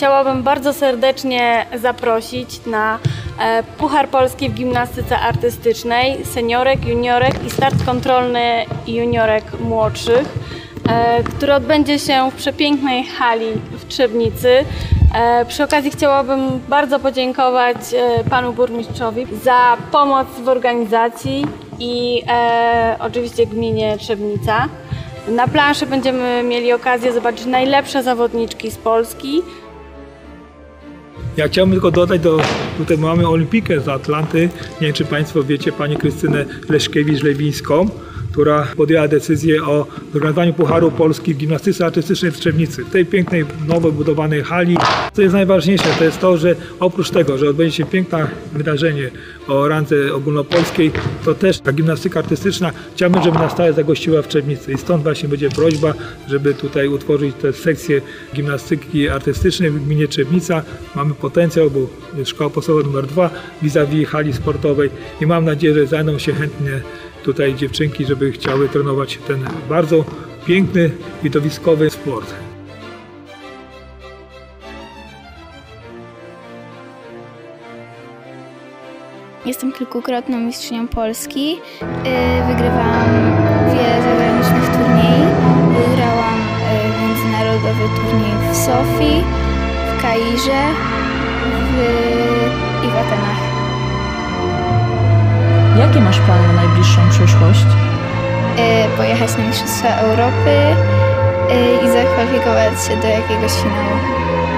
Chciałabym bardzo serdecznie zaprosić na Puchar Polski w gimnastyce artystycznej seniorek, juniorek i start kontrolny juniorek młodszych, który odbędzie się w przepięknej hali w Trzebnicy. Przy okazji chciałabym bardzo podziękować panu burmistrzowi za pomoc w organizacji i oczywiście gminie Trzebnica. Na planszy będziemy mieli okazję zobaczyć najlepsze zawodniczki z Polski. Ja chciałbym tylko dodać, tutaj mamy olimpikę z Atlanty. Nie wiem, czy Państwo wiecie, Panią Krystynę Leszkiewicz-Lewińską, która podjęła decyzję o zorganizowaniu Pucharu Polski w gimnastyce artystycznej w Trzebnicy. W tej pięknej, nowo budowanej hali. Co jest najważniejsze, to jest to, że oprócz tego, że odbędzie się piękne wydarzenie o randze ogólnopolskiej, to też ta gimnastyka artystyczna chciałbym, żeby na stałe zagościła w Trzebnicy. I stąd właśnie będzie prośba, żeby tutaj utworzyć tę sekcję gimnastyki artystycznej w gminie Trzebnica. Mamy potencjał, bo jest szkoła podstawowa nr 2 vis-a-vis hali sportowej i mam nadzieję, że znajdą się chętnie tutaj dziewczynki, żeby chciały trenować ten bardzo piękny, widowiskowy sport. Jestem kilkukrotną mistrzynią Polski. Wygrywałam wiele zagranicznych turniejów. Wygrałam międzynarodowy turniej w Sofii, w Kairze i w Atenach. Jakie masz plany na najbliższą przyszłość? Pojechać na Mistrzostwa Europy i zakwalifikować się do jakiegoś finału.